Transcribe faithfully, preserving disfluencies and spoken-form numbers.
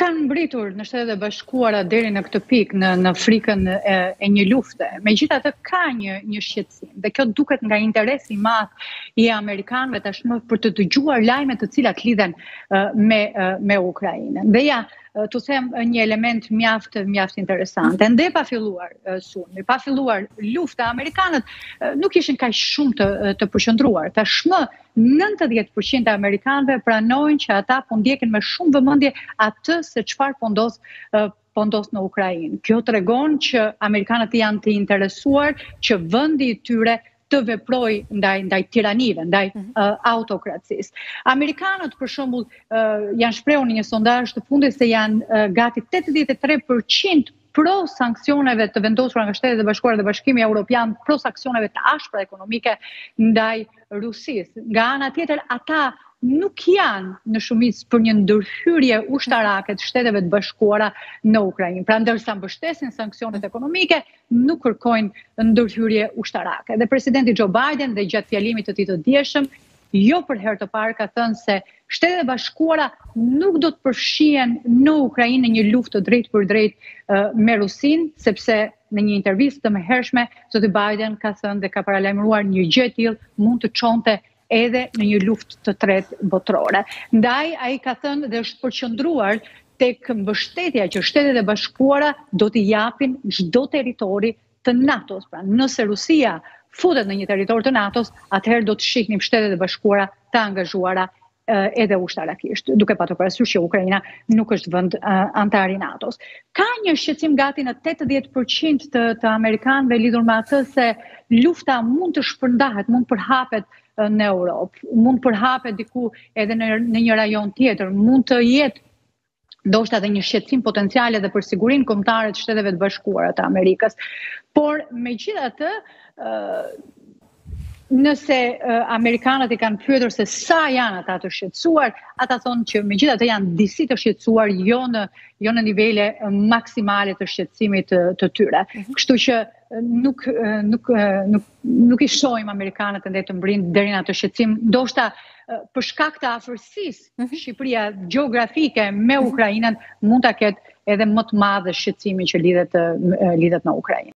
kanë mbritur në Shtetet e Bashkuara deri në këtë pikë në, në frikën e, e një lufte. Megjithatë ka një, një shqetësim dhe kjo duket nga interesi i madh i amerikanëve tashmë për të dëgjuar lajme të cilat lidhen uh, me, uh, me Ukrainën. Dhe ja, uh, të them një element mjaft mjaft interesant. Ende pa filluar uh, sulmi, pa filluar lufta, amerikanët uh, nuk ishin kaq shumë të, të përqendruar. Tashmë nëntëdhjetë përqind e amerikanëve pranojnë që ata po ndjekin me shumë vëmendje atë se çfarë po ndos po ndos në Ukrainë. Kjo tregon që amerikanët janë të interesuar që vendi i tyre të veprojë ndaj ndaj tiranive, ndaj uh, autokracisë. Amerikanët për shembull uh, janë shprehur në një sondazh të fundit se janë uh, gati tetëdhjetë e tre përqind pro sanksioneve të vendosura nga Shtetet e Bashkuara dhe Bashkimi Evropian, pro sanksioneve të ashpra ekonomike ndaj Rusisë. Nga ana tjetër, ata nuk janë në shumicë për një ndërhyrje ushtarake të Shteteve të Bashkuara në Ukrainë. Pra ndërsa mbështesin sanksionet ekonomike, nuk kërkojnë ndërhyrje ushtarake. Dhe presidenti Joe Biden dhe gjatë fjalimit të tij të dieshëm, jo për herë të parë ka thënë se Shtetet e Bashkuara nuk do të përfshihen në Ukrainë në një luftë të drejtë për drejtë uh, me Rusinë, sepse në një intervistë të mëhershme, zoti Biden ka thënë dhe ka paralajmëruar një gjë e tillë mund të çonte edhe në një luftë të tretë botërore. Ndaj ai ka thënë dhe është përqendruar tek mbështetja që Shtetet e Bashkuara do t'i japin çdo territori të NATO-s. Pra, nëse Rusia futet në një territor të NATO-s, atëherë do të shihnim Shtetet e Bashkuara të angazhuara uh, edhe ushtarakisht, duke patur parasysh që Ukraina nuk është vend uh, antar i NATO-s. Ka një shqetësim gati në tetëdhjetë përqind të, të amerikanëve lidhur me atë se lufta mund të shpërndahet, mund përhapet uh, në Europë, mund përhapet diku edhe në, në një rajon tjetër, mund të jetë ndoshta edhe një shqetësim potencial edhe për sigurinë kombëtare të Shteteve të Bashkuara të Amerikës. Por megjithatë, nëse amerikanët i kanë pyetur se sa janë ata të shqetësuar, ata thonë që megjithatë janë disi të shqetësuar, jo në jo në nivele maksimale të shqetësimit të, të tyre. Kështu që nuk nuk nuk nuk i shohim amerikanët ende të mbrin deri në atë shqetësim, ndoshta për shkak të afërsisë Shqipëria gjeografike me Ukrainën mund ta ketë edhe më të madhe shqetësimin që lidhet lidhet me Ukrainën.